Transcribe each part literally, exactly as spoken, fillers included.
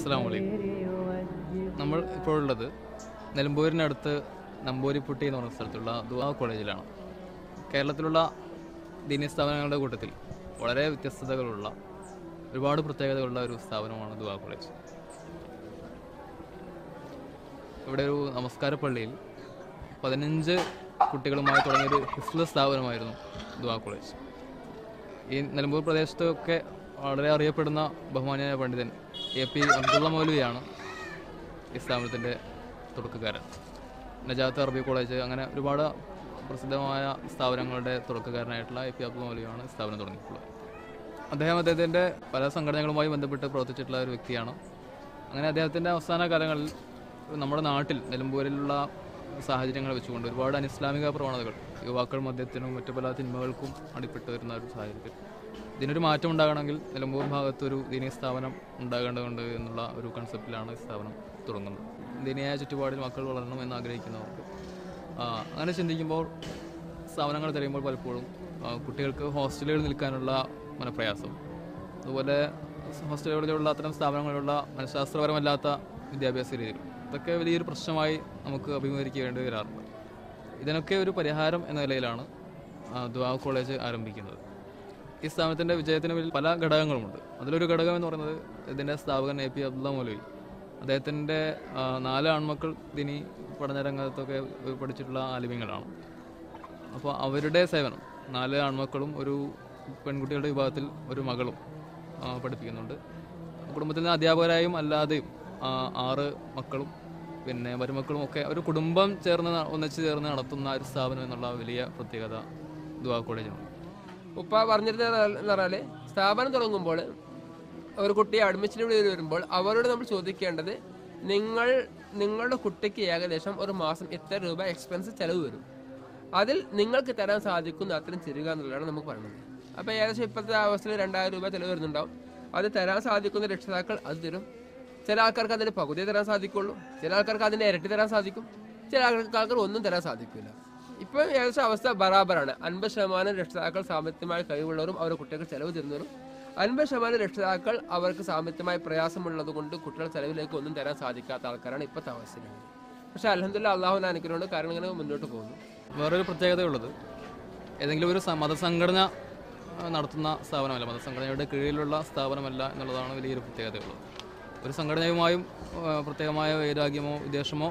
അസ്സലാമു അലൈക്കും. നമ്മൾ ഇപ്പോഴുള്ളത് നിലമ്പൂരിനടുത്ത് നമ്പൂരിപ്പുട്ടി എന്ന് പറഞ്ഞ സ്ഥലത്തുള്ള ദുആ കോളേജിലാണ്. കേരളത്തിലുള്ള ദീനീ സ്ഥാപനങ്ങളുടെ കൂട്ടത്തിൽ വളരെ വ്യത്യസ്തതകളുള്ള ഒരുപാട് പ്രത്യേകതകളുള്ള ഒരു സ്ഥാപനമാണ് ദുആ കോളേജ്. ഇവിടെ ഒരു നമസ്കാര പള്ളിയിൽ പതിനഞ്ച് കുട്ടികളുമായി തുടങ്ങിയൊരു ഹിഫ്ള് സ്ഥാപനമായിരുന്നു ദുആ കോളേജ്. ഈ നിലമ്പൂർ പ്രദേശത്തൊക്കെ വളരെ അറിയപ്പെടുന്ന ബഹുമാനിയായ പണ്ഡിതൻ എ പി അബ്ദുള്ള മൗലവിയാണ് ഈ സ്ഥാപനത്തിൻ്റെ തുടക്കക്കാരൻ. നജാത്ത് അറബി കോളേജ്, അങ്ങനെ ഒരുപാട് പ്രസിദ്ധമായ സ്ഥാപനങ്ങളുടെ തുടക്കക്കാരനായിട്ടുള്ള എ പി അബ്ദുള്ള മൗലവിയാണ് സ്ഥാപനം തുടങ്ങിയിട്ടുള്ളത്. അദ്ദേഹം അദ്ദേഹത്തിൻ്റെ പല സംഘടനകളുമായി ബന്ധപ്പെട്ട് പ്രവർത്തിച്ചിട്ടുള്ള ഒരു വ്യക്തിയാണ്. അങ്ങനെ അദ്ദേഹത്തിൻ്റെ അവസാന കാലങ്ങളിൽ നമ്മുടെ നാട്ടിൽ നിലമ്പൂരിലുള്ള സാഹചര്യങ്ങൾ വെച്ചുകൊണ്ട് ഒരുപാട് അനിസ്ലാമിക പ്രവണതകൾ യുവാക്കൾ മദ്യത്തിനും മറ്റു പല തിന്മകൾക്കും അടിപ്പെട്ട് വരുന്ന ഒരു സാഹചര്യത്തിൽ ഇതിനൊരു മാറ്റം ഉണ്ടാകണമെങ്കിൽ നിലമ്പൂർ ഭാഗത്തൊരു ദീനീ സ്ഥാപനം ഉണ്ടാകേണ്ടതുണ്ട് എന്നുള്ള ഒരു കൺസെപ്റ്റിലാണ് സ്ഥാപനം തുടങ്ങുന്നത്. ദീനിയായ ചുറ്റുപാടിൽ മക്കൾ വളരണം എന്ന് ആഗ്രഹിക്കുന്നവർക്ക് അങ്ങനെ ചിന്തിക്കുമ്പോൾ സ്ഥാപനങ്ങൾ തിരയുമ്പോൾ പലപ്പോഴും കുട്ടികൾക്ക് ഹോസ്റ്റലുകളിൽ നിൽക്കാനുള്ള മനപ്രയാസം, അതുപോലെ ഹോസ്റ്റലുകളിലുള്ള അത്തരം സ്ഥാപനങ്ങളിലുള്ള മനഃശാസ്ത്രപരമല്ലാത്ത വിദ്യാഭ്യാസ രീതികൾ, ഇതൊക്കെ വലിയൊരു പ്രശ്നമായി നമുക്ക് അഭിമുഖീകരിക്കേണ്ടി വരാറുണ്ട്. ഇതിനൊക്കെ ഒരു പരിഹാരം എന്ന നിലയിലാണ് ദുആ കോളേജ് ആരംഭിക്കുന്നത്. ഈ സ്ഥാപനത്തിൻ്റെ വിജയത്തിന് പിന്നിൽ പല ഘടകങ്ങളുമുണ്ട്. അതിലൊരു ഘടകം എന്ന് പറയുന്നത് ഇതിൻ്റെ സ്ഥാപകൻ എ പി അബ്ദുള്ള മൗലവി, അദ്ദേഹത്തിൻ്റെ നാല് ആൺമക്കൾ ദീനീ പഠനരംഗത്തൊക്കെ പഠിച്ചിട്ടുള്ള ആലിമീങ്ങളാണ്. അപ്പോൾ അവരുടെ സേവനം, നാല് ആൺമക്കളും ഒരു പെൺകുട്ടികളുടെ വിഭാഗത്തിൽ ഒരു മകളും പഠിപ്പിക്കുന്നുണ്ട്. കുടുംബത്തിൽ നിന്ന് അധ്യാപകരായും അല്ലാതെയും ആറ് മക്കളും പിന്നെ മരുമക്കളും ഒക്കെ ഒരു കുടുംബം ചേർന്ന് ഒന്നിച്ച് ചേർന്ന് നടത്തുന്ന ഒരു സ്ഥാപനം എന്നുള്ള വലിയ പ്രത്യേകത ദുആ കോളേജിനുണ്ട്. ഉപ്പ പറഞ്ഞിരുന്നതെന്ന് പറഞ്ഞാൽ സ്ഥാപനം തുടങ്ങുമ്പോൾ ഒരു കുട്ടിയെ അഡ്മിഷന് വേണ്ടി വരുമ്പോൾ അവരോട് നമ്മൾ ചോദിക്കേണ്ടത്, നിങ്ങൾ നിങ്ങളുടെ കുട്ടിക്ക് ഏകദേശം ഒരു മാസം എത്ര രൂപ എക്സ്പെൻസ് ചിലവ് വരും, അതിൽ നിങ്ങൾക്ക് തരാൻ സാധിക്കുന്ന അത്രയും തരിക എന്നുള്ളതാണ് നമുക്ക് പറയുന്നത്. അപ്പോൾ ഏകദേശം ഇപ്പോഴത്തെ അവസ്ഥയിൽ രണ്ടായിരം രൂപ ചിലവ് വരുന്നുണ്ടാവും. അത് തരാൻ സാധിക്കുന്ന രക്ഷിതാക്കൾ അത് തരും. ചില ആൾക്കാർക്ക് അതിൻ്റെ പകുതി തരാൻ സാധിക്കുള്ളൂ, ചില ആൾക്കാർക്ക് അതിൻ്റെ ഇരട്ടി തരാൻ സാധിക്കും, ചില ആൾക്കാർക്ക് ഒന്നും തരാൻ സാധിക്കില്ല. ഇപ്പം ഏകദേശം അവസ്ഥ ബറാബറാണ്. അൻപത് ശതമാനം രക്ഷിതാക്കൾ സാമ്പത്തികമായി കഴിവുള്ളവരും അവരുടെ കുട്ടികൾക്ക് ചിലവ് തരുന്നവരും, അൻപത് ശതമാനം രക്ഷിതാക്കൾ അവർക്ക് സാമ്പത്തികമായി പ്രയാസമുള്ളത് കൊണ്ട് കുട്ടികളുടെ ചിലവിലേക്ക് ഒന്നും തരാൻ സാധിക്കാത്ത ആൾക്കാരാണ് ഇപ്പോഴത്തെ അവസ്ഥയിലാണ്. പക്ഷേ അൽഹംദുലില്ലാഹ് അള്ളാഹുവിനെ അനുഗ്രഹമുണ്ട്, കാരണം ഇങ്ങനെ മുന്നോട്ട് പോകുന്നു. വേറൊരു പ്രത്യേകതയുള്ളത്, ഏതെങ്കിലും ഒരു മതസംഘടന നടത്തുന്ന സ്ഥാപനമല്ല, മതസംഘടനയുടെ കീഴിലുള്ള സ്ഥാപനമല്ല എന്നുള്ളതാണ് വലിയൊരു പ്രത്യേകതയുള്ളത്. ഒരു സംഘടനയുമായും പ്രത്യേകമായ വൈരാഗ്യമോ വിദ്വേഷമോ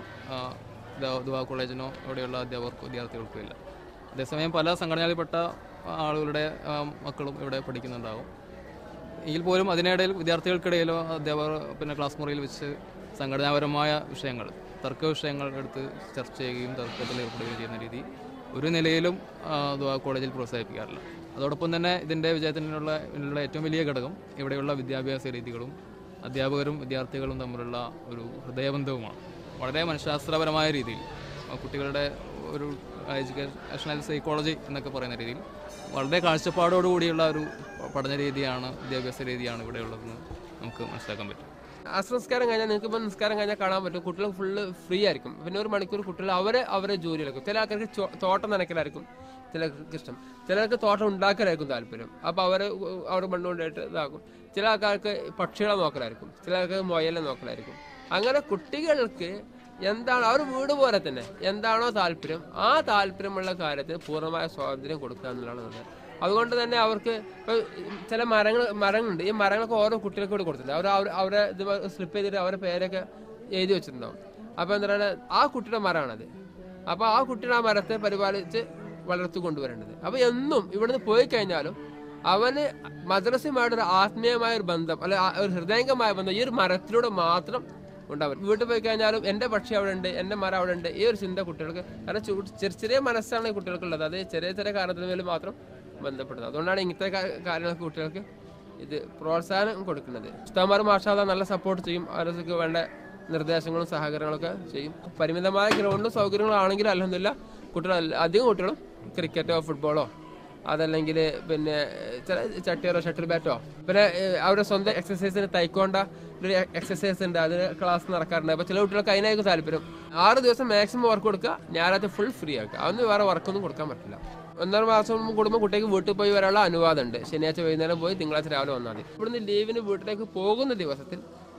ദുആ കോളേജിനോ ഇവിടെയുള്ള അധ്യാപകർക്കോ വിദ്യാർത്ഥികൾക്കോ ഇല്ല. അതേസമയം പല സംഘടനകളിൽപ്പെട്ട ആളുകളുടെ മക്കളും ഇവിടെ പഠിക്കുന്നുണ്ടാകും. എങ്കിൽ പോലും അതിനിടയിൽ വിദ്യാർത്ഥികൾക്കിടയിലോ അധ്യാപകർ പിന്നെ ക്ലാസ് മുറിയിൽ വെച്ച് സംഘടനാപരമായ വിഷയങ്ങൾ, തർക്ക വിഷയങ്ങൾ എടുത്ത് ചർച്ച ചെയ്യുകയും തർക്കത്തിൽ ഏർപ്പെടുകയും ചെയ്യുന്ന രീതി ഒരു നിലയിലും ദുആ കോളേജിൽ പ്രോത്സാഹിപ്പിക്കാറില്ല. അതോടൊപ്പം തന്നെ ഇതിൻ്റെ വിജയത്തിനുള്ള ഇതിനുള്ള ഏറ്റവും വലിയ ഘടകം ഇവിടെയുള്ള വിദ്യാഭ്യാസ രീതികളും അധ്യാപകരും വിദ്യാർത്ഥികളും തമ്മിലുള്ള ഒരു ഹൃദയബന്ധവുമാണ്. വളരെ മനഃശാസ്ത്രപരമായ രീതിയിൽ കുട്ടികളുടെ ഒരു എഡ്യൂക്കേഷണൽ സൈക്കോളജി എന്നൊക്കെ പറയുന്ന രീതിയിൽ വളരെ കാഴ്ചപ്പാടോടുകൂടിയുള്ള ഒരു പഠന രീതിയാണ്, വിദ്യാഭ്യാസ രീതിയാണ് ഇവിടെയുള്ളതെന്ന് നമുക്ക് മനസ്സിലാക്കാൻ പറ്റും. അസ്രംസ്കാരം കഴിഞ്ഞാൽ നിങ്ങൾക്ക് ഇപ്പോൾ നിസ്കാരം കഴിഞ്ഞാൽ കാണാൻ പറ്റും, കുട്ടികൾ ഫുള്ള് ഫ്രീ ആയിരിക്കും. പിന്നെ ഒരു മണിക്കൂർ കുട്ടികൾ അവരെ അവരെ ജോലി എടുക്കും. ചില ആൾക്കാർക്ക് തോട്ടം നനയ്ക്കലായിരിക്കും ചിലർക്ക് ഇഷ്ടം, ചിലർക്ക് തോട്ടം ഉണ്ടാക്കലായിരിക്കും താല്പര്യം. അപ്പോൾ അവർ അവർ മണ്ണ് കൊണ്ടായിട്ട് ഇതാക്കും. ചില ആൾക്കാർക്ക് പക്ഷികളെ നോക്കലായിരിക്കും, ചില ആൾക്കാർക്ക് മുയലിനെ നോക്കലായിരിക്കും. അങ്ങനെ കുട്ടികൾക്ക് എന്താണ് അവർ വീട് പോലെ തന്നെ എന്താണോ താല്പര്യം, ആ താല്പര്യമുള്ള കാര്യത്തിൽ പൂർണ്ണമായ സ്വാതന്ത്ര്യം കൊടുക്കുക എന്നുള്ളതാണ്. അതുകൊണ്ട് തന്നെ അവർക്ക് ഇപ്പോൾ ചില മരങ്ങൾ മരങ്ങളുണ്ട്, ഈ മരങ്ങളൊക്കെ ഓരോ കുട്ടികൾക്ക് കൂടി കൊടുത്തിട്ടുണ്ട്. അവർ അവരെ ഇത് സ്ലിപ്പ് ചെയ്തിട്ട് അവരുടെ പേരൊക്കെ എഴുതി വെച്ചിട്ടുണ്ടാവും. അപ്പോൾ എന്താ പറയുക, ആ കുട്ടിയുടെ മരമാണത്. അപ്പോൾ ആ കുട്ടിയുടെ ആ മരത്തെ പരിപാലിച്ച് വളർത്തു കൊണ്ടുവരേണ്ടത്. അപ്പോൾ എന്നും ഇവിടുന്ന് പോയി കഴിഞ്ഞാലും അവന് മദ്രസയുമായിട്ടൊരു ആത്മീയമായ ഒരു ബന്ധം, അല്ലെ ഒരു ഹൃദയംഗമായ ബന്ധം ഈ ഒരു മരത്തിലൂടെ മാത്രം ഉണ്ടാവും. വീട്ടിൽ പോയി കഴിഞ്ഞാലും എൻ്റെ പക്ഷി അവിടെ ഉണ്ട്, എൻ്റെ മരം അവിടെ ഉണ്ട്, ഈ ഒരു ചിന്ത കുട്ടികൾക്ക്, കാരണം ചെറിയ ചെറിയ മനസ്സാണ് ഈ കുട്ടികൾക്കുള്ളത്. അത് ചെറിയ ചെറിയ കാരണത്തിന് മേലും മാത്രം ബന്ധപ്പെടുന്നത്. അതുകൊണ്ടാണ് ഇങ്ങനത്തെ കാര്യങ്ങൾക്ക് കുട്ടികൾക്ക് ഇത് പ്രോത്സാഹനം കൊടുക്കുന്നത്. ഉസ്താദ്മാർ മാഷാ അല്ലാഹ് നല്ല സപ്പോർട്ട് ചെയ്യും, അവർക്ക് വേണ്ട നിർദ്ദേശങ്ങളും സഹകരണങ്ങളൊക്കെ ചെയ്യും. പരിമിതമായ ഗ്രൗണ്ടും സൗകര്യങ്ങളാണെങ്കിലും അൽഹംദുലില്ലാഹ് കുട്ടികൾ അധികം കുട്ടികളും ക്രിക്കറ്റോ ഫുട്ബോളോ അതല്ലെങ്കിൽ പിന്നെ ചില ചട്ടിയോ ഷട്ടിൽ ബാറ്റോ, പിന്നെ അവരുടെ സ്വന്തം എക്സസൈസിന് തൈക്കോണ്ട ഒരു എക്സസൈസ് ഉണ്ട്, അതിന് ക്ലാസ് നടക്കാറുണ്ട്. അപ്പോൾ ചില കുട്ടികൾക്ക് അതിനായിരിക്കും താല്പര്യം. ആറ് ദിവസം മാക്സിമം വർക്ക് കൊടുക്കുക, ഞായറാഴ്ച ഫുൾ ഫ്രീ ആക്കുക. അതൊന്നും വേറെ വർക്കൊന്നും കൊടുക്കാൻ പറ്റില്ല. ഒന്നര മാസം കൂടുമ്പോൾ കുട്ടിക്ക് വീട്ടിൽ പോയി വരാനുള്ള അനുവാദമുണ്ട്. ശനിയാഴ്ച വൈകുന്നേരം പോയി തിങ്കളാഴ്ച രാവിലെ വന്നാൽ മതി. ഇവിടുന്ന് ലീവിന് വീട്ടിലേക്ക് പോകുന്ന ദിവസത്തിൽ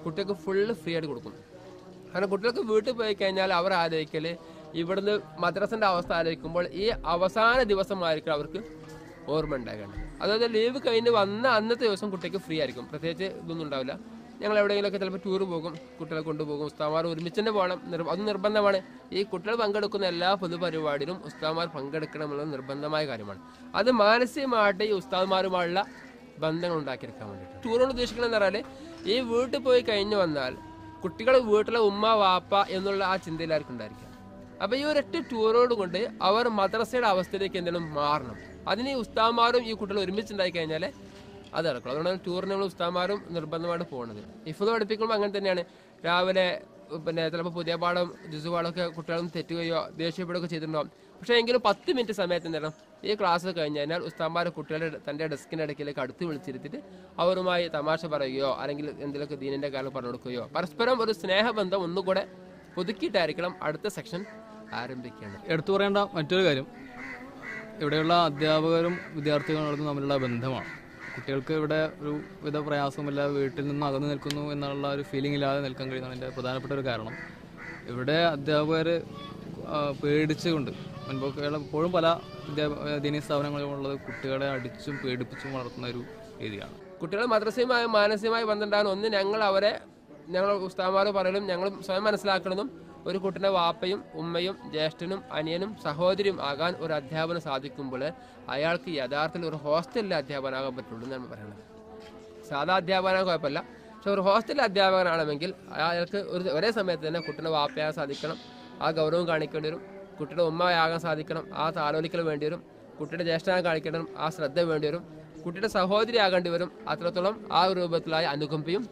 കുട്ടികൾക്ക് ഫുള്ള് ഫ്രീ ആയിട്ട് കൊടുക്കും. കാരണം കുട്ടികൾക്ക് വീട്ടിൽ പോയി കഴിഞ്ഞാൽ അവർ ആലോചിക്കൽ ഇവിടുന്ന് മദ്രസൻ്റെ അവസ്ഥ ആലോചിക്കുമ്പോൾ ഈ അവസാന ദിവസമായിരിക്കും അവർക്ക് ഓർമ്മ ഉണ്ടാകേണ്ടത്. അതായത് ലീവ് കഴിഞ്ഞ് വന്ന അന്നത്തെ ദിവസം കുട്ടിക്ക് ഫ്രീ ആയിരിക്കും, പ്രത്യേകിച്ച് ഇതൊന്നും ഉണ്ടാവില്ല. ഞങ്ങൾ എവിടെയെങ്കിലുമൊക്കെ ചിലപ്പോൾ ടൂർ പോകും, കുട്ടികളെ കൊണ്ടുപോകും. ഉസ്താമാർ ഒരുമിച്ച് തന്നെ പോകണം, അത് നിർബന്ധമാണ്. ഈ കുട്ടികൾ പങ്കെടുക്കുന്ന എല്ലാ പൊതുപരിപാടിയിലും ഉസ്താമാർ പങ്കെടുക്കണം എന്നുള്ളത് നിർബന്ധമായ കാര്യമാണ്. അത് മാനസികമായിട്ട് ഈ ഉസ്താദ്മാരുമായുള്ള ബന്ധങ്ങൾ ഉണ്ടാക്കിയെടുക്കാൻ വേണ്ടിയിട്ട് ടൂറോട് ഉദ്ദേശിക്കണമെന്ന് പറഞ്ഞാൽ ഈ വീട്ടിൽ പോയി കഴിഞ്ഞ് വന്നാൽ കുട്ടികൾ വീട്ടിലെ ഉമ്മ വാപ്പ എന്നുള്ള ആ ചിന്തയിലായിരിക്കും ഉണ്ടായിരിക്കുക. അപ്പോൾ ഈ ഒരൊറ്റ ടൂറോട് കൊണ്ട് അവർ മദ്രസയുടെ അവസ്ഥയിലേക്ക് എന്തെങ്കിലും മാറണം. അതിന് ഈ ഉസ്താദ്മാരും ഈ കുട്ടികൾ ഒരുമിച്ചുണ്ടായി കഴിഞ്ഞാൽ അത് നടക്കണം. അതുകൊണ്ടാണ് ടൂറിന് നമ്മൾ ഉസ്താദ്മാരും നിർബന്ധമായിട്ട് പോകുന്നത്. ഹിഫ്ള് പഠിപ്പിക്കുമ്പോൾ അങ്ങനെ തന്നെയാണ്. രാവിലെ പിന്നെ ചിലപ്പോൾ പുതിയ പാഠം ജുസു പാഠമൊക്കെ കുട്ടികളും തെറ്റുകയോ ദേഷ്യപ്പെടുകയോ ചെയ്തിട്ടുണ്ടാവും. പക്ഷേ എങ്കിലും പത്ത് മിനിറ്റ് സമയത്ത് നേരം ഈ ക്ലാസ് കഴിഞ്ഞ് കഴിഞ്ഞാൽ ഉസ്താദ്മാർ കുട്ടികളെ തൻ്റെ ഡെസ്കിൻ്റെ ഇടയ്ക്കിലേക്ക് അടുത്ത് വിളിച്ചിരുത്തിട്ട് അവരുമായി തമാശ പറയുകയോ അല്ലെങ്കിൽ എന്തെങ്കിലുമൊക്കെ ദീനിൻ്റെ കാര്യം പറഞ്ഞു കൊടുക്കുകയോ പരസ്പരം ഒരു സ്നേഹബന്ധം ഒന്നുകൂടെ പുതുക്കിയിട്ടായിരിക്കണം അടുത്ത സെക്ഷൻ ആരംഭിക്കേണ്ടത്. എടുത്തു പറയേണ്ട മറ്റൊരു കാര്യം ഇവിടെയുള്ള അധ്യാപകരും വിദ്യാർത്ഥികളും തമ്മിലുള്ള ബന്ധമാണ്. കുട്ടികൾക്ക് ഇവിടെ ഒരു വിധ പ്രയാസമില്ല, വീട്ടിൽ നിന്ന് അകന്നു നിൽക്കുന്നു എന്നുള്ള ഒരു ഫീലിംഗ് ഇല്ലാതെ നിൽക്കാൻ കഴിയുന്നതാണ് എൻ്റെ പ്രധാനപ്പെട്ട ഒരു കാരണം. ഇവിടെ അധ്യാപകർ പേടിച്ചുകൊണ്ട് മുൻപൊക്കെ ഇപ്പോഴും പല വിദ്യാഭ്യാസ ദീനീ സ്ഥാപനങ്ങളിലുള്ളത് കുട്ടികളെ അടിച്ചും പേടിപ്പിച്ചും വളർത്തുന്ന ഒരു രീതിയാണ്. കുട്ടികൾ മദ്രസയുമായി മാനസികമായി ബന്ധമുണ്ടാകുന്ന ഒന്ന് ഞങ്ങൾ അവരെ ഞങ്ങൾ ഉസ്താദ്മാർ പറയലും ഞങ്ങൾ സ്വയം മനസ്സിലാക്കുന്നതും ഒരു കുട്ടിയുടെ വാപ്പയും ഉമ്മയും ജ്യേഷ്ഠനും അനിയനും സഹോദരിയും ആകാൻ ഒരു അധ്യാപനം സാധിക്കുമ്പോൾ അയാൾക്ക് യഥാർത്ഥത്തിൽ ഒരു ഹോസ്റ്റലിലെ അധ്യാപകനാകാൻ പറ്റുള്ളൂ എന്നാണ് പറയുന്നത്. സാധാ അധ്യാപകനാകാൻ കുഴപ്പമില്ല, പക്ഷെ ഒരു ഹോസ്റ്റലിലെ അധ്യാപകനാണെങ്കിൽ അയാൾക്ക് ഒരു ഒരേ സമയത്ത് തന്നെ കുട്ടിയുടെ വാപ്പയാകാൻ സാധിക്കണം, ആ ഗൗരവം കാണിക്കേണ്ടി വരും. കുട്ടിയുടെ ഉമ്മയാകാൻ സാധിക്കണം, ആ താലോലിക്കൽ വേണ്ടി വരും. കുട്ടിയുടെ ജ്യേഷ്ഠനാകാൻ കാണിക്കേണ്ടി വരും, ആ ശ്രദ്ധ വേണ്ടി വരും. കുട്ടിയുടെ സഹോദരി ആകേണ്ടി വരും, അത്രത്തോളം ആ രൂപത്തിലായ അനുകമ്പയും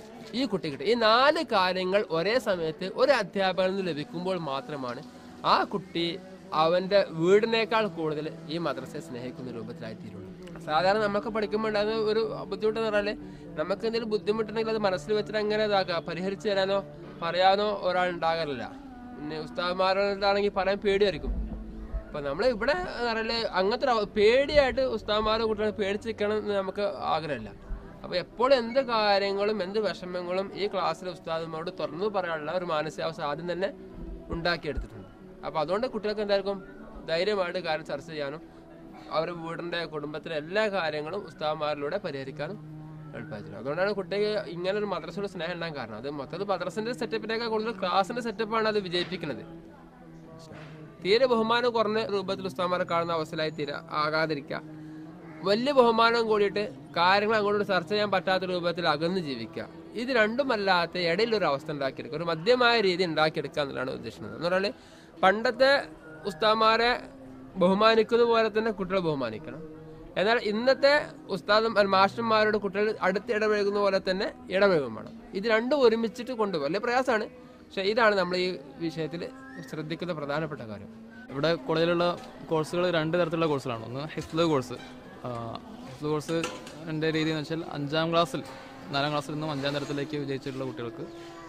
ഈ കുട്ടിക്കിട്ട്. ഈ നാല് കാര്യങ്ങൾ ഒരേ സമയത്ത് ഒരു അധ്യാപകനിൽ നിന്ന് ലഭിക്കുമ്പോൾ മാത്രമാണ് ആ കുട്ടി അവൻ്റെ വീടിനേക്കാൾ കൂടുതൽ ഈ മദ്രസയെ സ്നേഹിക്കുന്ന രൂപത്തിലായിത്തീരുള്ളൂ. സാധാരണ നമുക്ക് പഠിക്കുമ്പോൾ ഉണ്ടാകുന്ന ഒരു ബുദ്ധിമുട്ടെന്ന് പറഞ്ഞാൽ നമുക്ക് എന്തെങ്കിലും ബുദ്ധിമുട്ടുണ്ടെങ്കിൽ അത് മനസ്സിൽ വെച്ചിട്ട് അങ്ങനെ ഇതാക്കുക പരിഹരിച്ചു തരാനോ പറയാനോ ഒരാൾ ഉണ്ടാകാറില്ല. പിന്നെ ഉസ്താദ്മാരാണെങ്കിൽ പറയാൻ പേടിയായിരിക്കും. അപ്പം നമ്മൾ ഇവിടെ പറയല് അങ്ങനത്തെ പേടിയായിട്ട് ഉസ്താദ്മാരും കുട്ടികളെ പേടിച്ച് നിൽക്കണം എന്ന് നമുക്ക് ആഗ്രഹമില്ല. അപ്പോൾ എപ്പോഴും എന്ത് കാര്യങ്ങളും എന്ത് വിഷമങ്ങളും ഈ ക്ലാസ്സിലെ ഉസ്താദന്മാരോട് തുറന്നു പറയാനുള്ള ഒരു മാനസികാവസ്ഥ ആദ്യം തന്നെ ഉണ്ടാക്കിയെടുത്തിട്ടുണ്ട്. അപ്പോൾ അതുകൊണ്ട് കുട്ടികൾക്ക് എന്തായിരിക്കും ധൈര്യമായിട്ട് കാര്യം ചർച്ച ചെയ്യാനും അവരുടെ വീടിൻ്റെ കുടുംബത്തിലെ എല്ലാ കാര്യങ്ങളും ഉസ്താദന്മാരിലൂടെ പരിഹരിക്കാനും എളുപ്പമായിട്ടുണ്ട്. അതുകൊണ്ടാണ് കുട്ടിക്ക് ഇങ്ങനെ ഒരു മദ്രസയുടെ സ്നേഹം ഉണ്ടാകാൻ കാരണം. അത് മൊത്തത്തിൽ മദ്രസിൻ്റെ സെറ്റപ്പിനേക്കാൾ കൂടുതൽ ക്ലാസിൻ്റെ സെറ്റപ്പാണ് അത് വിജയിപ്പിക്കുന്നത്. തീരെ ബഹുമാനം കുറഞ്ഞ രൂപത്തിൽ ഉസ്താദന്മാരെ കാണുന്ന അവസ്ഥയിലായി തീരെ ആകാതിരിക്കുക, വലിയ ബഹുമാനം കൂടിയിട്ട് കാര്യങ്ങൾ അങ്ങോട്ട് ചർച്ച ചെയ്യാൻ പറ്റാത്ത രൂപത്തിൽ അകന്ന് ജീവിക്കുക. ഇത് രണ്ടുമല്ലാത്ത ഇടയിലൊരു അവസ്ഥ ഉണ്ടാക്കിയെടുക്കുക, ഒരു മധ്യമായ രീതി ഉണ്ടാക്കിയെടുക്കുക എന്നുള്ളതാണ് ഉദ്ദേശിക്കുന്നത്. എന്ന് പറഞ്ഞാൽ പണ്ടത്തെ ഉസ്താദ്മാരെ ബഹുമാനിക്കുന്ന പോലെ തന്നെ കുട്ടികളെ ബഹുമാനിക്കണം. എന്നാൽ ഇന്നത്തെ ഉസ്താദ് മാസ്റ്റർമാരോട് കുട്ടികൾ അടുത്ത് ഇടപഴകുന്ന പോലെ തന്നെ ഇടപഴകും വേണം. ഇത് രണ്ടും ഒരുമിച്ചിട്ട് കൊണ്ടുപോകും. വലിയ പ്രയാസമാണ്, പക്ഷേ ഇതാണ് നമ്മൾ ഈ വിഷയത്തിൽ ശ്രദ്ധിക്കുന്ന പ്രധാനപ്പെട്ട കാര്യം. ഇവിടെ കോളേജിലുള്ള കോഴ്സുകൾ രണ്ട് തരത്തിലുള്ള കോഴ്സുകളാണ്. ഒന്ന് ഹിഫ്ള് കോഴ്സ്. ഹിഫ്ള് കോഴ്സ് എൻ്റെ രീതി എന്ന് വെച്ചാൽ അഞ്ചാം ക്ലാസ്സിൽ നാലാം ക്ലാസ്സിൽ നിന്നും അഞ്ചാം തരത്തിലേക്ക് വിജയിച്ചിട്ടുള്ള കുട്ടികൾക്ക്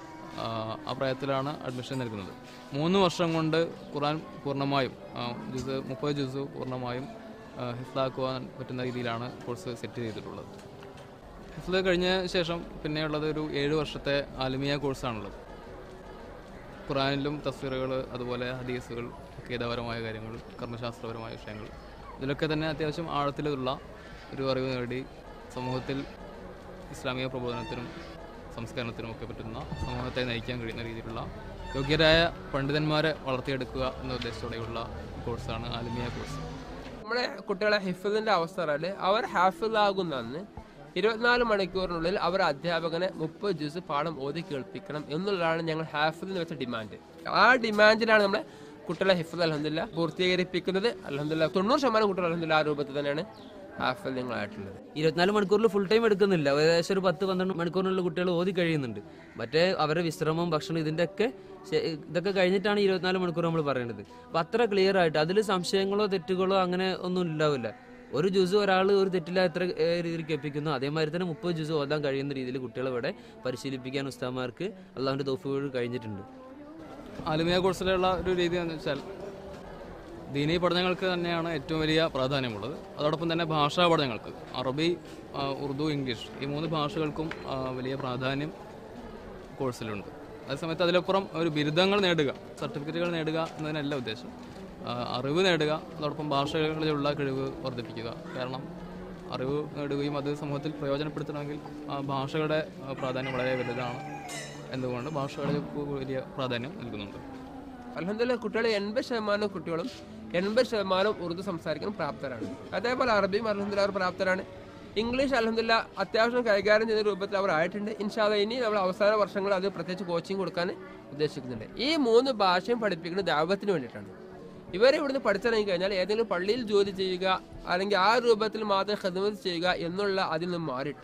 ആ പ്രായത്തിലാണ് അഡ്മിഷൻ നൽകുന്നത്. മൂന്ന് വർഷം കൊണ്ട് ഖുർആൻ പൂർണ്ണമായും ജുസ് മുപ്പത് ജുസ് പൂർണ്ണമായും ഹിഫ്ളാക്കുവാൻ പറ്റുന്ന രീതിയിലാണ് കോഴ്സ് സെറ്റ് ചെയ്തിട്ടുള്ളത്. ഹിഫ്ള് കഴിഞ്ഞ ശേഷം പിന്നെയുള്ളത് ഒരു ഏഴ് വർഷത്തെ ആലിമിയ കോഴ്സാണുള്ളത്. ഖുർആനിലും തഫ്സീറുകൾ, അതുപോലെ ഹദീസുകൾ, അഖീദപരമായ കാര്യങ്ങൾ, കർമ്മശാസ്ത്രപരമായ വിഷയങ്ങൾ, ഇതിലൊക്കെ തന്നെ അത്യാവശ്യം ആഴത്തിലുള്ള ഒരു അറിവ് നേടി സമൂഹത്തിൽ ഇസ്ലാമിക പ്രബോധനത്തിനും സംസ്കരണത്തിനും ഒക്കെ പറ്റുന്ന സമൂഹത്തെ നയിക്കാൻ കഴിയുന്ന രീതിയിലുള്ള യോഗ്യരായ പണ്ഡിതന്മാരെ വളർത്തിയെടുക്കുക എന്ന ഉദ്ദേശത്തോടെയുള്ള കോഴ്സാണ് ആലിമിയ കോഴ്സ്. നമ്മുടെ കുട്ടികളെ ഹിഫ്ളിൻ്റെ അവസ്ഥ പറഞ്ഞാൽ അവർ ഹാഫിളാകുന്ന അന്ന് ഇരുപത്തിനാല് മണിക്കൂറിനുള്ളിൽ അവർ അധ്യാപകനെ മുപ്പത് ജ്യൂസ് പാഠം ഓതി കേൾപ്പിക്കണം എന്നുള്ളതാണ് ഞങ്ങൾ ഹാഫിളിന് വെച്ച ഡിമാൻഡ്. ആ ഡിമാൻഡിലാണ് നമ്മളെ കുട്ടികളെ ഹിഫ്ള് അൽഹംദുലില്ലാ പൂർത്തീകരിപ്പിക്കുന്നത്. അൽഹംദുലില്ലാ തൊണ്ണൂറ് ശതമാനം കുട്ടികൾ അൽഹംദുലില്ലാ ആ രൂപത്തിൽ തന്നെയാണ് ഹാഫിൾ നിങ്ങളായിട്ടുള്ളത്. ഇരുപത്തിനാല് മണിക്കൂറിൽ ഫുൾ ടൈം എടുക്കുന്നില്ല, ഏകദേശം ഒരു പത്ത് പന്ത്രണ്ട് മണിക്കൂറിനുള്ള കുട്ടികൾ ഓതി കഴിയുന്നുണ്ട്. മറ്റേ അവരുടെ വിശ്രമവും ഭക്ഷണം ഇതിൻ്റെ ഒക്കെ ഇതൊക്കെ കഴിഞ്ഞിട്ടാണ് ഇരുപത്തിനാല് മണിക്കൂർ നമ്മൾ പറയുന്നത്. അപ്പം അത്ര ക്ലിയർ ആയിട്ട് അതിൽ സംശയങ്ങളോ തെറ്റുകളോ അങ്ങനെ ഒന്നും ഉണ്ടാവില്ല. ഒരു ജ്യൂസ് ഒരാൾ ഒരു തെറ്റില്ല എത്ര രീതിയിൽ കേൾപ്പിക്കുന്നു, അതേമാതിരി തന്നെ മുപ്പത് ജ്യൂസ് ഓതാൻ കഴിയുന്ന രീതിയിൽ കുട്ടികളെ ഇവിടെ പരിശീലിപ്പിക്കാൻ ഉസ്താദ്മാർക്ക് അള്ളാഹുവിൻ്റെ തൗഫീഖ് കഴിഞ്ഞിട്ടുണ്ട്. ആലിമിയ കോഴ്സിലുള്ള ഒരു രീതി എന്ന് വെച്ചാൽ ദീനീ പഠനങ്ങൾക്ക് തന്നെയാണ് ഏറ്റവും വലിയ പ്രാധാന്യമുള്ളത്. അതോടൊപ്പം തന്നെ ഭാഷാ പഠനങ്ങൾക്ക് അറബി, ഉറുദു, ഇംഗ്ലീഷ് ഈ മൂന്ന് ഭാഷകൾക്കും വലിയ പ്രാധാന്യം കോഴ്സിലുണ്ട്. അതേസമയത്ത് അതിലപ്പുറം ഒരു ബിരുദങ്ങൾ നേടുക, സർട്ടിഫിക്കറ്റുകൾ നേടുക എന്നതിനല്ല ഉദ്ദേശം. അറിവ് നേടുക, അതോടൊപ്പം ഭാഷകളിലുള്ള കഴിവ് വർദ്ധിപ്പിക്കുക. കാരണം അറിവ് നേടുകയും അത് സമൂഹത്തിൽ പ്രയോജനപ്പെടുത്തണമെങ്കിൽ ആ ഭാഷകളുടെ പ്രാധാന്യം വളരെ വലുതാണ്. എന്തുകൊണ്ട് ഭാഷകൾക്ക് വലിയ പ്രാധാന്യം നൽകുന്നുണ്ട്. അൽഹംദുലില്ലാഹ് കുട്ടികൾ എൺപത് ശതമാനം കുട്ടികളും എൺപത് ശതമാനം ഉറുദു സംസാരിക്കാൻ പ്രാപ്തരാണ്. അതേപോലെ അറബിയും അൽഹംദുലില്ലാഹ് അവർ പ്രാപ്തരാണ്. ഇംഗ്ലീഷ് അൽഹംദുലില്ലാഹ് അത്യാവശ്യം കൈകാര്യം ചെയ്യുന്ന രൂപത്തിൽ അവർ ആയിട്ടുണ്ട്. ഇൻഷാ അല്ലാഹ് ഇനി നമ്മൾ അവസാന വർഷങ്ങൾ അത് പ്രത്യേകിച്ച് കോച്ചിങ് കൊടുക്കാൻ ഉദ്ദേശിക്കുന്നുണ്ട്. ഈ മൂന്ന് ഭാഷയും പഠിപ്പിക്കുന്നത് ദഅവത്തിന് വേണ്ടിയിട്ടാണ്. ഇവരെ ഇവിടുന്ന് പഠിച്ചിറങ്ങി കഴിഞ്ഞാൽ ഏതെങ്കിലും പള്ളിയിൽ ജോലി ചെയ്യുക അല്ലെങ്കിൽ ആ രൂപത്തിൽ മാത്രം ഖിദ്മത്ത് ചെയ്യുക എന്നുള്ള അതിൽ നിന്ന് മാറിയിട്ട്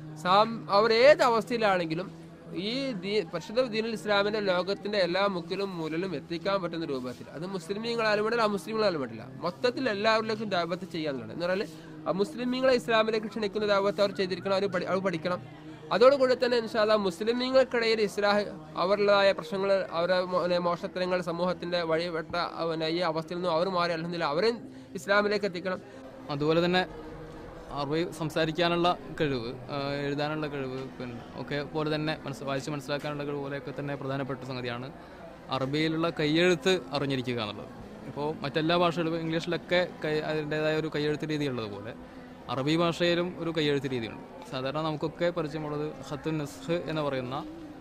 അവർ ഏത് അവസ്ഥയിലാണെങ്കിലും ഈ ദീ പരിശുദ്ധ ദീനുൽ ഇസ്ലാമിന്റെ ലോകത്തിന്റെ എല്ലാ മുക്കിലും മൂലലും എത്തിക്കാൻ പറ്റുന്ന രൂപത്തിൽ, അത് മുസ്ലിമീങ്ങളാലും വേണ്ടില്ല അമുസ്ലിങ്ങളാലും വേണ്ടില്ല, മൊത്തത്തിൽ എല്ലാവരിലേക്കും ദഅവത്ത് ചെയ്യാന്നുള്ളത്. എന്ന് പറഞ്ഞാൽ മുസ്ലിമീങ്ങളെ ഇസ്ലാമിലേക്ക് ക്ഷണിക്കുന്ന ദഅവത്ത് അവർ ചെയ്തിരിക്കണം, അവർ അവർ പഠിക്കണം. അതോടുകൂടി തന്നെ ഇൻഷാ അല്ലാഹ് മുസ്ലിമീങ്ങൾക്കിടയിൽ ഇസ്ലാഹ് അവരുടേതായ പ്രശ്നങ്ങൾ, അവരുടെ മോശത്തരങ്ങൾ, സമൂഹത്തിന്റെ വഴിവെട്ട ഈ അവസ്ഥയിൽ നിന്നും അവർ മാറി അൽഹംദുലില്ലാഹ് അവരെ ഇസ്ലാമിലേക്ക് എത്തിക്കണം. അതുപോലെ തന്നെ അറബി സംസാരിക്കാനുള്ള കഴിവ്, എഴുതാനുള്ള കഴിവ്, പിന്നെ ഒക്കെ പോലെ തന്നെ മനസ്സ് വായിച്ച് മനസ്സിലാക്കാനുള്ള കഴിവ് പോലെയൊക്കെ തന്നെ പ്രധാനപ്പെട്ട സംഗതിയാണ് അറബിയിലുള്ള കയ്യെഴുത്ത് അറിഞ്ഞിരിക്കുക എന്നുള്ളത്. ഇപ്പോൾ മറ്റെല്ലാ ഭാഷകളിലും ഇംഗ്ലീഷിലൊക്കെ കൈ അതിൻ്റേതായ ഒരു കയ്യെഴുത്ത് രീതി ഉള്ളതുപോലെ അറബി ഭാഷയിലും ഒരു കയ്യെഴുത്ത് രീതിയുണ്ട്. സാധാരണ നമുക്കൊക്കെ പരിചയമുള്ളത് ഖത്തുൻ നസ്ഖ് എന്ന് പറയുന്ന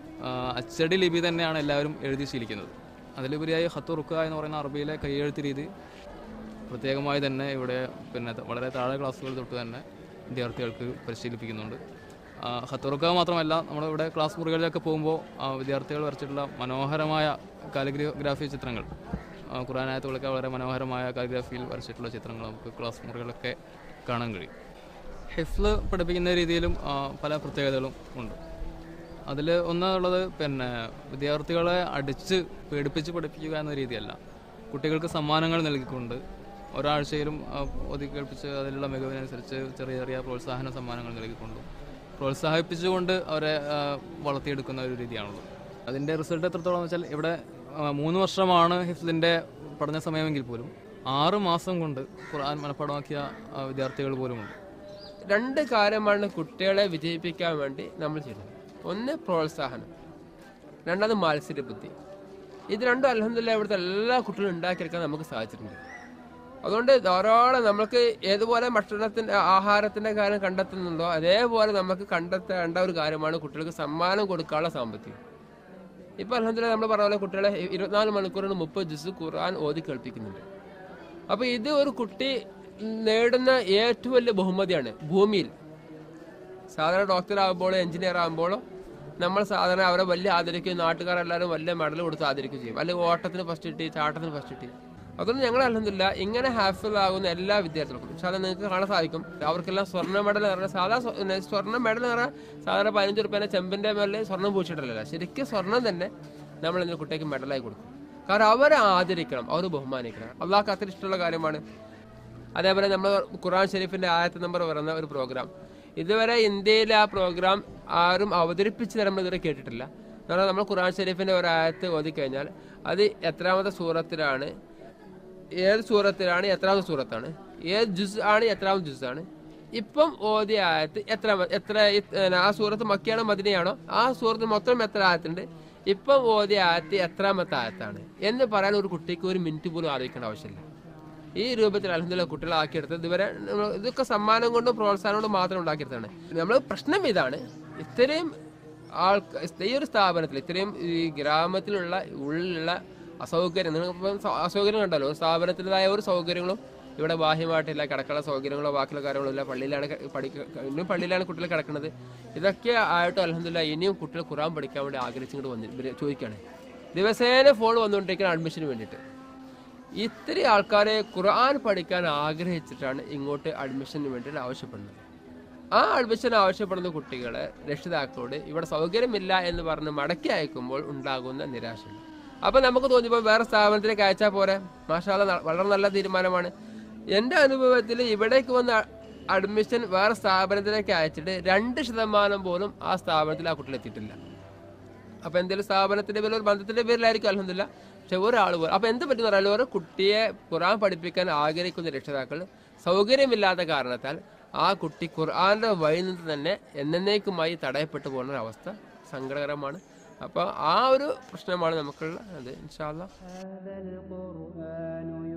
അച്ചടി ലിപി തന്നെയാണ് എല്ലാവരും എഴുതി ശീലിക്കുന്നത്. അതിലുപരിയായി ഖത്തു റുക്ക എന്ന് പറയുന്ന അറബിയിലെ കയ്യെഴുത്ത് രീതി പ്രത്യേകമായി തന്നെ ഇവിടെ പിന്നെ വളരെ താഴെ ക്ലാസ്സുകൾ തൊട്ട് തന്നെ വിദ്യാർത്ഥികൾക്ക് പരിശീലിപ്പിക്കുന്നുണ്ട്. ഖത്തുറുക്ക മാത്രമല്ല, നമ്മളിവിടെ ക്ലാസ് മുറികളിലൊക്കെ പോകുമ്പോൾ വിദ്യാർത്ഥികൾ വരച്ചിട്ടുള്ള മനോഹരമായ കാലിഗ്രാഫി ചിത്രങ്ങൾ, ഖുർആനായത്തുകളൊക്കെ വളരെ മനോഹരമായ കാലിഗ്രാഫിയിൽ വരച്ചിട്ടുള്ള ചിത്രങ്ങൾ നമുക്ക് ക്ലാസ് മുറികളിലൊക്കെ കാണാൻ കഴിയും. ഹിഫ്ള് പഠിപ്പിക്കുന്ന രീതിയിലും പല പ്രത്യേകതകളും ഉണ്ട്. അതിൽ ഒന്നുള്ളത് പിന്നെ വിദ്യാർത്ഥികളെ അടിച്ച് പേടിപ്പിച്ച് പഠിപ്പിക്കുക എന്ന രീതിയല്ല, കുട്ടികൾക്ക് സമ്മാനങ്ങൾ നൽകിക്കൊണ്ട് ഒരാഴ്ചയിലും ഒതുക്കി കേൾപ്പിച്ച് അതിലുള്ള മികവിനനുസരിച്ച് ചെറിയ ചെറിയ പ്രോത്സാഹന സമ്മാനങ്ങൾ നൽകിക്കൊണ്ടും പ്രോത്സാഹിപ്പിച്ചുകൊണ്ട് അവരെ വളർത്തിയെടുക്കുന്ന ഒരു രീതിയാണുള്ളത്. അതിൻ്റെ റിസൾട്ട് എത്രത്തോളം എന്ന് വെച്ചാൽ ഇവിടെ മൂന്ന് വർഷമാണ് ഹിഫ്ളിൻ്റെ പഠന സമയമെങ്കിൽ പോലും ആറ് മാസം കൊണ്ട് ഖുർആൻ മനഃപ്പാടമാക്കിയ വിദ്യാർത്ഥികൾ പോലുമുണ്ട്. രണ്ട് കാര്യമാണ് കുട്ടികളെ വിജയിപ്പിക്കാൻ വേണ്ടി നമ്മൾ ചെയ്യുന്നത്. ഒന്ന് പ്രോത്സാഹനം, രണ്ടാമത് മത്സര ബുദ്ധി. ഇത് രണ്ടും അൽഹംദുലില്ലാഹ് ഇവിടുത്തെ എല്ലാ കുട്ടികളും ഉണ്ടാക്കിയെടുക്കാൻ നമുക്ക് സാധിച്ചിട്ടുണ്ട്. അതുകൊണ്ട് ധാരാളം നമുക്ക് ഏതുപോലെ ഭക്ഷണത്തിൻ്റെ ആഹാരത്തിൻ്റെ കാര്യം കണ്ടെത്തുന്നുണ്ടോ അതേപോലെ നമുക്ക് കണ്ടെത്തേണ്ട ഒരു കാര്യമാണ് കുട്ടികൾക്ക് സമ്മാനം കൊടുക്കാനുള്ള സാമ്പത്തികം. ഇപ്പം അൽഹംദുലില്ലാഹ് നമ്മൾ പറഞ്ഞ പോലെ കുട്ടികളെ ഇരുപത്തിനാല് മണിക്കൂറിന് മുപ്പത് ജുസ് ഖുർആൻ ഓതി കേൾപ്പിക്കുന്നുണ്ട്. അപ്പോൾ ഇത് ഒരു കുട്ടി നേടുന്ന ഏറ്റവും വലിയ ബഹുമതിയാണ് ഭൂമിയിൽ. സാധാരണ ഡോക്ടർ ആകുമ്പോഴോ എഞ്ചിനീയർ ആകുമ്പോഴോ നമ്മൾ സാധാരണ അവരെ വലിയ ആദരിക്കുകയും നാട്ടുകാരെല്ലാവരും വലിയ മെഡൽ കൊടുത്ത് ആദരിക്കുകയും ചെയ്യും, അല്ലെങ്കിൽ ഓട്ടത്തിന് ഫസ്റ്റ് കിട്ടി, ചാട്ടത്തിന് ഫസ്റ്റ് കിട്ടി. അതുകൊണ്ട് ഞങ്ങൾ അൽഹംദുലില്ലാഹ് ഇങ്ങനെ ഹാഫിൾ ആകുന്ന എല്ലാ വിദ്യാർത്ഥികൾക്കും സാധാരണ നിങ്ങൾക്ക് കാണാൻ സാധിക്കും, അവർക്കെല്ലാം സ്വർണ്ണ മെഡൽ എന്ന് പറഞ്ഞാൽ സാധാ സ്വർണ്ണ മെഡൽ എന്ന് പറഞ്ഞാൽ സാധാരണ പതിനഞ്ച് റുപ്യേനെ ചെമ്പിൻ്റെ മേലെ സ്വർണ്ണം പൂച്ചിട്ടല്ല, ശരിക്കും സ്വർണ്ണം തന്നെ നമ്മൾ ഇതിന് കുട്ടിക്ക് മെഡലായി കൊടുക്കും. കാരണം അവരെ ആദരിക്കണം, അവർ ബഹുമാനിക്കണം. അള്ളാഹ്ക്ക് അത്ര ഇഷ്ടമുള്ള കാര്യമാണ്. അതേപോലെ നമ്മൾ ഖുർആൻ ഷരീഫിന്റെ ആയത്ത് നമ്പർ പറയുന്ന ഒരു പ്രോഗ്രാം ഇതുവരെ ഇന്ത്യയിലെ ആ പ്രോഗ്രാം ആരും അവതരിപ്പിച്ച് നമ്മൾ ഇതുവരെ കേട്ടിട്ടില്ല. കാരണം നമ്മൾ ഖുർആൻ ഷരീഫിന്റെ ഒരു ആയത്ത് ഓതിക്കഴിഞ്ഞാൽ അത് എത്രാമത്തെ സൂറത്തിലാണ്, ഏത് സൂറത്തിലാണ്, എത്രാമത്തെ സൂറത്താണ്, ഏത് ജുസ് ആണ്, എത്രാമത്തെ ജുസ് ആണ്, ഇപ്പം ഓതിയ ആയത്ത് എത്ര എത്ര ആ സൂറത്ത് മക്കിയാണോ മദിനയാണോ, ആ സൂറത്ത് മൊത്തം എത്ര ആയത്തുണ്ട്, ഇപ്പം ഓതിയ ആയത്ത് എത്രാമത്തെ ആയത്താണ് എന്ന് പറയാൻ ഒരു കുട്ടിക്ക് ഒരു മിനിറ്റ് പോലും ആലോചിക്കേണ്ട ആവശ്യമില്ല. ഈ രൂപത്തിൽ അൽഹംദുലില്ലാഹ് കുട്ടികളെ ആക്കിയെടുത്തത് ഇതുവരെ ഇതൊക്കെ സമ്മാനം കൊണ്ടും പ്രോത്സാഹനം കൊണ്ടും മാത്രം ഉണ്ടാക്കിയെടുത്താണ്. നമ്മൾ പ്രശ്നം ഇതാണ്, ഇത്രയും ആൾ ഈ ഒരു സ്ഥാപനത്തിൽ ഇത്രയും ഈ ഗ്രാമത്തിലുള്ള ഉള്ളിലുള്ള അസൗകര്യം, നിങ്ങൾ അസൗകര്യം കണ്ടല്ലോ, ഒരു സ്ഥാപനത്തിൻ്റെതായ ഒരു സൗകര്യങ്ങളും ഇവിടെ ബാഹ്യമായിട്ടില്ല, കിടക്കാനുള്ള സൗകര്യങ്ങളോ ബാക്കിയുള്ള കാര്യങ്ങളോ ഇല്ല. പള്ളിയിലാണ് പഠിക്കുക, ഇനിയും പള്ളിയിലാണ് കുട്ടികൾ കിടക്കുന്നത്. ഇതൊക്കെ ആയിട്ട് അൽഹംദുലില്ലാഹ് ഇനിയും കുട്ടികൾ ഖുർആൻ പഠിക്കാൻ വേണ്ടി ആഗ്രഹിച്ചിങ്ങോട്ട് വന്ന് ചോദിക്കുകയാണ്. ദിവസേന ഫോൺ വന്നുകൊണ്ടിരിക്കുന്ന അഡ്മിഷന് വേണ്ടിയിട്ട്. ഇത്രയും ആൾക്കാരെ ഖുർആൻ പഠിക്കാൻ ആഗ്രഹിച്ചിട്ടാണ് ഇങ്ങോട്ട് അഡ്മിഷന് വേണ്ടിയിട്ട് ആവശ്യപ്പെടുന്നത്. ആ അഡ്മിഷൻ ആവശ്യപ്പെടുന്ന കുട്ടികളെ രക്ഷിതാക്കളോട് ഇവിടെ സൗകര്യമില്ല എന്ന് പറഞ്ഞ് മടക്കി അയക്കുമ്പോൾ ഉണ്ടാകുന്ന നിരാശയുണ്ട്. അപ്പം നമുക്ക് തോന്നിയപ്പോൾ വേറെ സ്ഥാപനത്തിലേക്ക് അയച്ചാൽ പോരെ, മാഷാ അല്ലാഹ് വളരെ നല്ല തീരുമാനമാണ്. എൻ്റെ അനുഭവത്തിൽ ഇവിടേക്ക് വന്ന അഡ്മിഷൻ വേറെ സ്ഥാപനത്തിലേക്ക് അയച്ചിട്ട് രണ്ട് ശതമാനം പോലും ആ സ്ഥാപനത്തിൽ ആ കുട്ടികൾ എത്തിയിട്ടില്ല. അപ്പം എന്തെങ്കിലും സ്ഥാപനത്തിൻ്റെ പേരിൽ ഒരു ബന്ധത്തിൻ്റെ പേരിലായിരിക്കും അൽഹംദുലില്ലാഹ്. പക്ഷെ ഒരാൾ പോലും അപ്പം എന്ത് പറ്റുന്ന പറയാൻ ഒരു കുട്ടിയെ ഖുർആൻ പഠിപ്പിക്കാൻ ആഗ്രഹിക്കുന്ന രക്ഷിതാക്കൾ സൗകര്യമില്ലാത്ത കാരണത്താൽ ആ കുട്ടി ഖുർആന്റെ വഴി നിന്ന് തന്നെ എന്നേക്കുമായി തടയപ്പെട്ടു പോകുന്ന ഒരവസ്ഥ സങ്കടകരമാണ്. അപ്പോൾ ആ ഒരു പ്രശ്നമാണ് നമുക്കുള്ള അത് ഇൻഷാ അല്ലാഹ്.